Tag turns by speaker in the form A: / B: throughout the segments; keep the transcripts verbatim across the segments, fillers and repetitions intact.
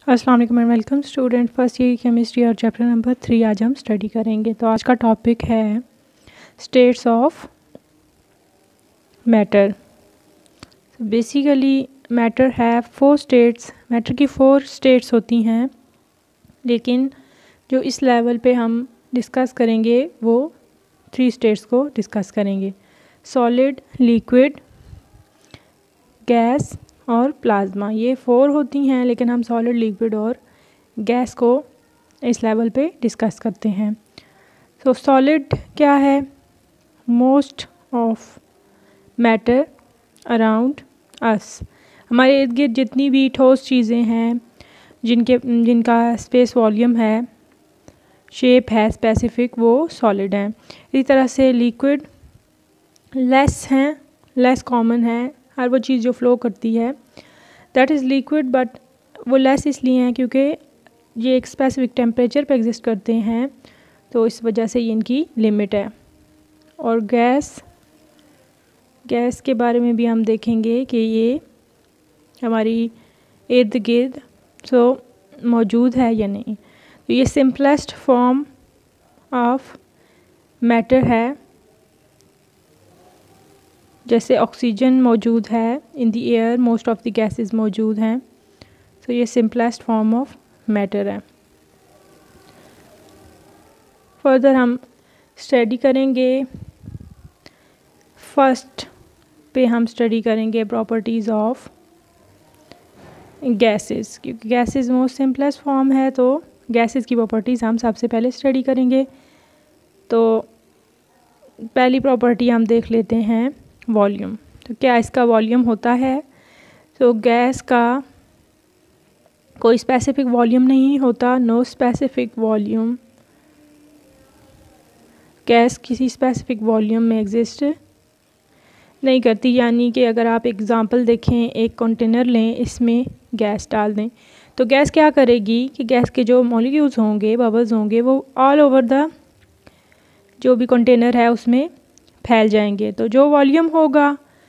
A: अस्सलाम वालेकुम and welcome student. First year chemistry और चैप्टर नंबर थ्री आज हम स्टडी करेंगे। तो आज का टॉपिक है states of matter. Basically matter है फोर स्टेट्स। मैटर की फोर स्टेट्स होती हैं, लेकिन जो इस लेवल पे हम डिस्कस करेंगे वो थ्री स्टेट्स को डिस्कस करेंगे: सॉलिड, लिक्विड, गैस और प्लाज्मा। ये फोर होती हैं, लेकिन हम सॉलिड, लिक्विड और गैस को इस लेवल पे डिस्कस करते हैं। तो सॉलिड क्या है? Most of matter around us. हमारे इर्द गिर्द जितनी भी ठोस चीज़ें हैं, जिनके जिनका स्पेस वॉल्यूम है, शेप है स्पेसिफिक, वो सॉलिड हैं। इसी तरह से लिक्विड लेस हैं, लेस कॉमन है। हर वो चीज़ जो फ्लो करती है दैट इज़ लिक्विड, बट वो लेस इसलिए हैं क्योंकि ये एक स्पेसिफिक टेम्परेचर पे एग्जिस्ट करते हैं, तो इस वजह से ये इनकी लिमिट है। और गैस गैस के बारे में भी हम देखेंगे कि ये हमारी इर्द गिर्द सो मौजूद है या नहीं। तो ये सिंपलेस्ट फॉर्म ऑफ मैटर है। जैसे ऑक्सीजन मौजूद है in the air, most of the gases मौजूद हैं। तो ये सिंपलेस्ट फॉर्म ऑफ मैटर है। फर्दर हम स्टडी करेंगे। फर्स्ट पे हम स्टडी करेंगे प्रॉपर्टीज़ ऑफ गैसेस, क्योंकि गैसेस मोस्ट सिंपलेस्ट फॉर्म है, तो गैसेस की प्रॉपर्टीज़ हम सबसे पहले स्टडी करेंगे। तो पहली प्रॉपर्टी हम देख लेते हैं वॉल्यूम। तो क्या इसका वॉल्यूम होता है? तो गैस का कोई स्पेसिफिक वॉल्यूम नहीं होता, नो स्पेसिफिक वॉल्यूम। गैस किसी स्पेसिफिक वॉल्यूम में एग्जिस्ट नहीं करती। यानी कि अगर आप एग्जांपल देखें, एक कंटेनर लें, इसमें गैस डाल दें, तो गैस क्या करेगी कि गैस के जो मॉलिक्यूल्स होंगे, बबल्स होंगे, वो ऑल ओवर द जो भी कंटेनर है उसमें फैल जाएंगे। तो जो वॉल्यूम होगा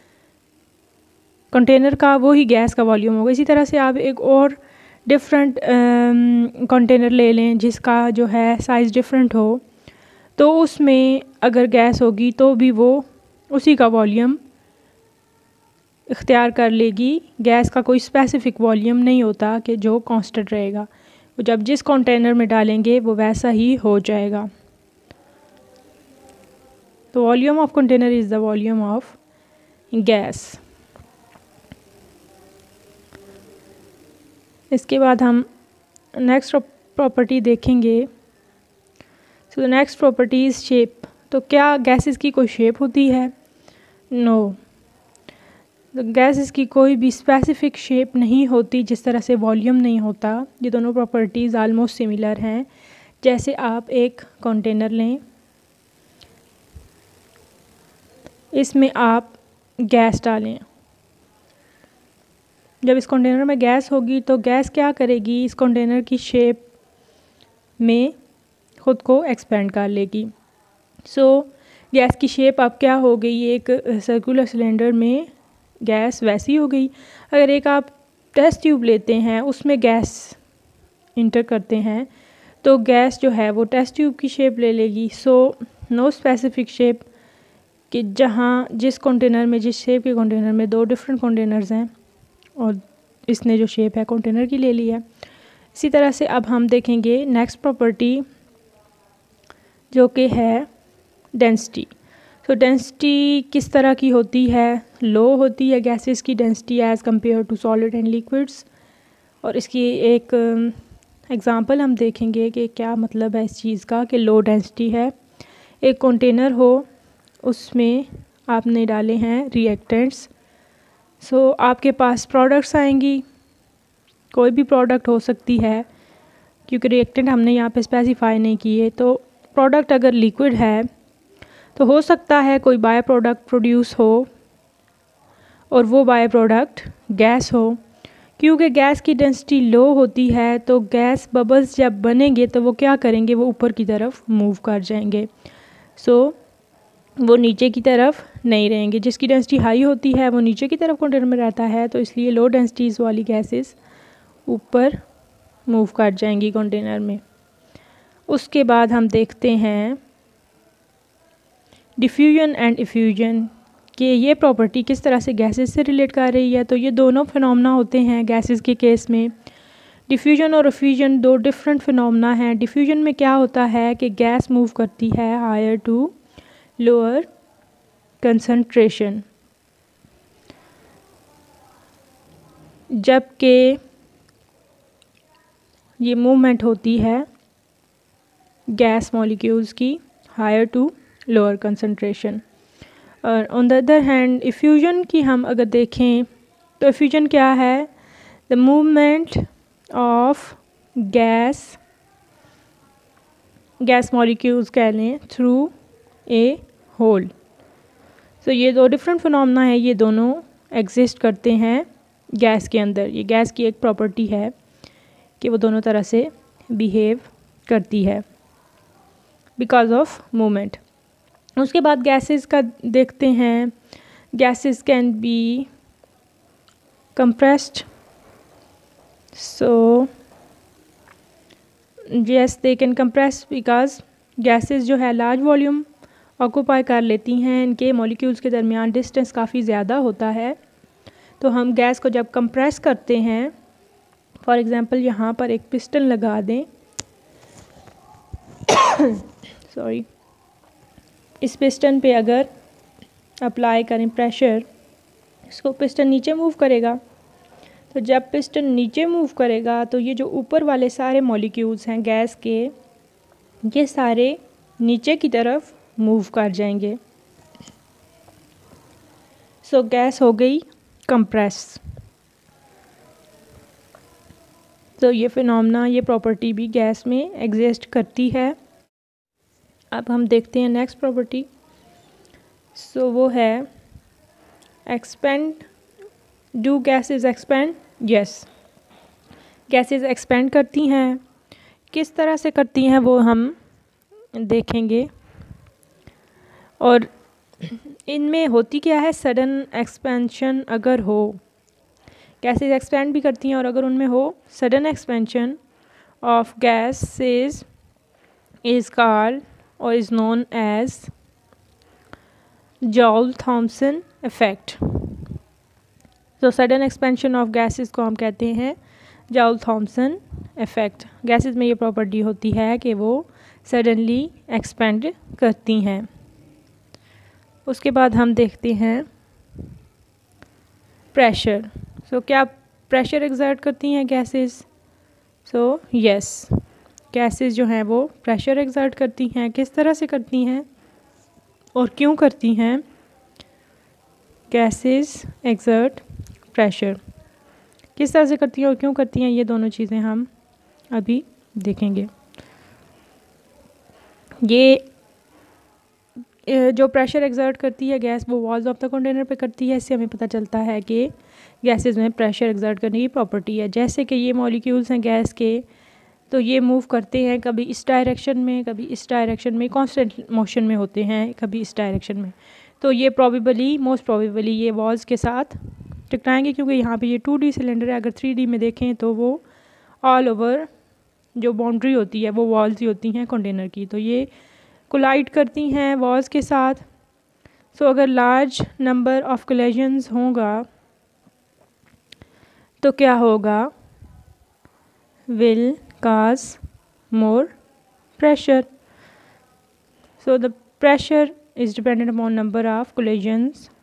A: कंटेनर का, वो ही गैस का वॉल्यूम होगा। इसी तरह से आप एक और डिफरेंट कंटेनर ले लें जिसका जो है साइज़ डिफरेंट हो, तो उसमें अगर गैस होगी तो भी वो उसी का वॉल्यूम इख्तियार कर लेगी। गैस का कोई स्पेसिफिक वॉल्यूम नहीं होता कि जो कांस्टेंट रहेगा, वो जब जिस कंटेनर में डालेंगे वो वैसा ही हो जाएगा। तो volume of container is the volume of gas. इसके बाद हम नेक्स्ट प्रॉपर्टी देखेंगे। So the next property is shape. तो क्या गैसेस की कोई शेप होती है? नो, गैसेस की कोई भी स्पेसिफिक शेप नहीं होती, जिस तरह से वॉल्यूम नहीं होता। ये दोनों प्रॉपर्टीज़ आलमोस्ट सिमिलर हैं। जैसे आप एक कंटेनर लें, इसमें आप गैस डालें। जब इस कंटेनर में गैस होगी तो गैस क्या करेगी? इस कंटेनर की शेप में ख़ुद को एक्सपेंड कर लेगी। सो so, गैस की शेप अब क्या हो गई? एक सर्कुलर सिलेंडर में गैस वैसी हो गई। अगर एक आप टेस्ट ट्यूब लेते हैं, उसमें गैस इंटर करते हैं, तो गैस जो है वो टेस्ट ट्यूब की शेप ले लेगी। सो नो स्पेसिफिक शेप, कि जहाँ जिस कंटेनर में, जिस शेप के कंटेनर में दो डिफरेंट कंटेनर्स हैं और इसने जो शेप है कंटेनर की ले ली है। इसी तरह से अब हम देखेंगे नेक्स्ट प्रॉपर्टी, जो कि है डेंसिटी। तो डेंसिटी किस तरह की होती है? लो होती है गैसेस की density as compare to solid and liquids. और इसकी एक एग्जांपल हम देखेंगे कि क्या मतलब है इस चीज़ का, कि लो डेंसिटी है। एक कंटेनर हो, उसमें आपने डाले हैं रिएक्टेंट्स। सो so, आपके पास प्रोडक्ट्स आएंगी। कोई भी प्रोडक्ट हो सकती है, क्योंकि रिएक्टेंट हमने यहाँ पे स्पेसिफाई नहीं किए। तो प्रोडक्ट अगर लिक्विड है तो हो सकता है कोई बाय प्रोडक्ट प्रोड्यूस हो, और वो बाय प्रोडक्ट गैस हो। क्योंकि गैस की डेंसिटी लो होती है, तो गैस बबल्स जब बनेंगे तो वो क्या करेंगे? वो ऊपर की तरफ मूव कर जाएंगे। सो so, वो नीचे की तरफ नहीं रहेंगे। जिसकी डेंसिटी हाई होती है वो नीचे की तरफ कंटेनर में रहता है, तो इसलिए लो डेंसिटीज़ वाली गैसेस ऊपर मूव कर जाएंगी कंटेनर में। उसके बाद हम देखते हैं डिफ्यूजन एंड इफ्यूजन कि ये प्रॉपर्टी किस तरह से गैसेस से रिलेट कर रही है। तो ये दोनों फिनोमेना होते हैं गैसेस के केस में। डिफ्यूजन और इफ्यूजन दो डिफरेंट फिनोमेना हैं। डिफ्यूजन में क्या होता है कि गैस मूव करती है हायर टू लोअर कंसंट्रेशन, जबकि ये मूवमेंट होती है गैस मॉलिक्यूल्स की हायर टू लोअर कंसंट्रेशन। और on the other hand effusion की हम अगर देखें तो इफ्यूजन क्या है, the movement of gas gas molecules कह लें थ्रू ए होल। तो ये दो डिफरेंट फिनोमेना है, ये दोनों एग्जिस्ट करते हैं गैस के अंदर। ये गैस की एक प्रॉपर्टी है कि वो दोनों तरह से बिहेव करती है बिकॉज ऑफ मूवमेंट। उसके बाद गैसेस का देखते हैं। Gases can be compressed, so yes they can compress because gases जो है लार्ज वॉल्यूम ऑक्यूपाई कर लेती हैं, इनके मॉलिक्यूल्स के दरमियान डिस्टेंस काफ़ी ज़्यादा होता है। तो हम गैस को जब कंप्रेस करते हैं, फॉर एग्ज़ाम्पल यहाँ पर एक पिस्टन लगा दें सॉरी इस पिस्टन पे अगर अप्लाई करें प्रेशर, इसको पिस्टन नीचे मूव करेगा। तो जब पिस्टन नीचे मूव करेगा तो ये जो ऊपर वाले सारे मॉलिक्यूल्स हैं गैस के, ये सारे नीचे की तरफ मूव कर जाएंगे। सो so, गैस हो गई कंप्रेस। तो ये फिनोमेना, ये प्रॉपर्टी भी गैस में एग्जिस्ट करती है। अब हम देखते हैं नेक्स्ट प्रॉपर्टी। सो so, वो है expand. Do gases expand? Yes, gases expand करती हैं। किस तरह से करती हैं वो हम देखेंगे। और इनमें होती क्या है, सडन एक्सपेंशन अगर हो, गैसेस एक्सपेंड भी करती हैं और अगर उनमें हो sudden expansion of gases is called और is known as Joule Thomson effect. तो सडन एक्सपेंशन ऑफ गैसेस को हम कहते हैं जॉल-थॉम्सन इफेक्ट। गैसेस में ये प्रॉपर्टी होती है कि वो सडनली एक्सपेंड करती हैं। उसके बाद हम देखते हैं प्रेशर। सो so, क्या प्रेशर एक्सर्ट करती हैं गैसेस? सो यस, गैसेस जो हैं वो प्रेशर एक्सर्ट करती हैं। किस तरह से करती हैं और क्यों करती हैं? गैसेस एक्सर्ट प्रेशर, किस तरह से करती हैं और क्यों करती हैं, ये दोनों चीज़ें हम अभी देखेंगे। ये जो प्रेशर एक्सर्ट करती है गैस, वो वॉल्स ऑफ द कंटेनर पे करती है। इससे हमें पता चलता है कि गैसेस में प्रेशर एक्सर्ट करने की प्रॉपर्टी है। जैसे कि ये मॉलिक्यूल्स हैं गैस के, तो ये मूव करते हैं कभी इस डायरेक्शन में, कभी इस डायरेक्शन में, कांस्टेंट मोशन में होते हैं, कभी इस डायरेक्शन में। तो ये प्रॉबेबली, मोस्ट प्रॉबेबली ये वॉल्स के साथ टकराएंगे, क्योंकि यहाँ पे ये टू डी सिलेंडर है। अगर थ्री डी में देखें तो वो ऑल ओवर जो बाउंड्री होती है वो वॉल्स ही होती हैं कंटेनर की। तो ये कोलाइड करती हैं वॉल्स के साथ। सो so, अगर लार्ज नंबर ऑफ कोलिजन्स होगा तो क्या होगा, will cause more pressure. So the pressure is dependent upon number of collisions